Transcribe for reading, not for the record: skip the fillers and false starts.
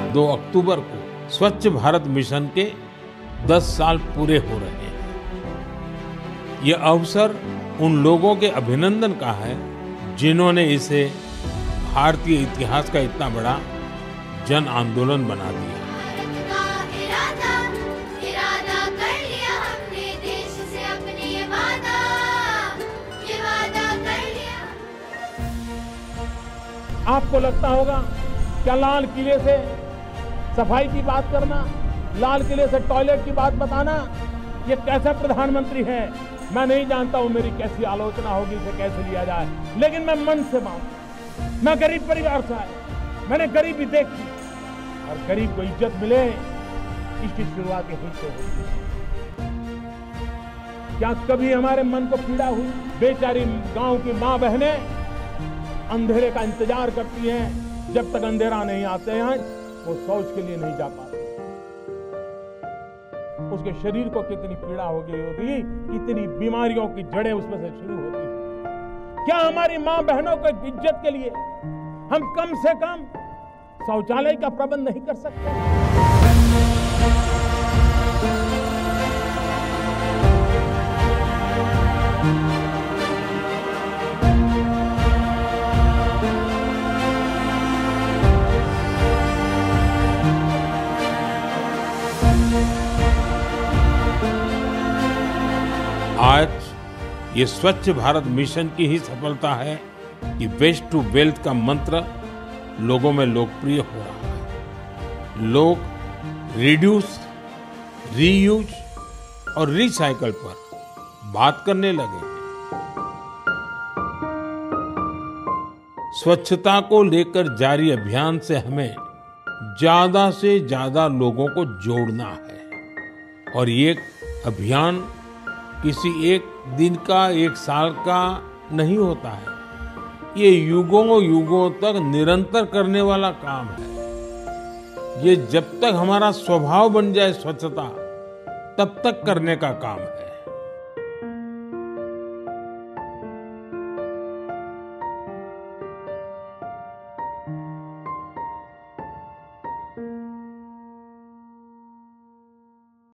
2 अक्टूबर को स्वच्छ भारत मिशन के 10 साल पूरे हो रहे हैं। ये अवसर उन लोगों के अभिनंदन का है जिन्होंने इसे भारतीय इतिहास का इतना बड़ा जन आंदोलन बना दिया। इरादा कर लिया हमने देश से अपने ये वादा कर लिया। आपको लगता होगा क्या लाल किले से सफाई की बात करना, लाल किले से टॉयलेट की बात बताना, ये कैसा प्रधानमंत्री है? मैं नहीं जानता हूं मेरी कैसी आलोचना होगी, इसे कैसे लिया जाए, लेकिन मैं मन से मानता। मैं गरीब परिवार से आया, मैंने गरीबी देखी, और गरीब को इज्जत मिले इसकी शुरुआत यहीं से होती है। क्या कभी हमारे मन को पीड़ा हुई? बेचारी गांव की मां बहनें अंधेरे का इंतजार करती हैं, जब तक अंधेरा नहीं आते हैं वो शौच के लिए नहीं जा पाती। उसके शरीर को कितनी पीड़ा हो गई होगी, कितनी बीमारियों की जड़ें उसमें से शुरू होती हैं। क्या हमारी मां बहनों को इज्जत के लिए हम कम से कम शौचालय का प्रबंध नहीं कर सकते? आज ये स्वच्छ भारत मिशन की ही सफलता है कि वेस्ट टू वेल्थ का मंत्र लोगों में लोकप्रिय हो रहा है। लोग रिड्यूस, रीयूज और रिसाइकल पर बात करने लगे। स्वच्छता को लेकर जारी अभियान से हमें ज्यादा से ज्यादा लोगों को जोड़ना है, और ये अभियान किसी एक दिन का, एक साल का नहीं होता है। ये युगों युगों तक निरंतर करने वाला काम है। ये जब तक हमारा स्वभाव बन जाए स्वच्छता, तब तक करने का काम है।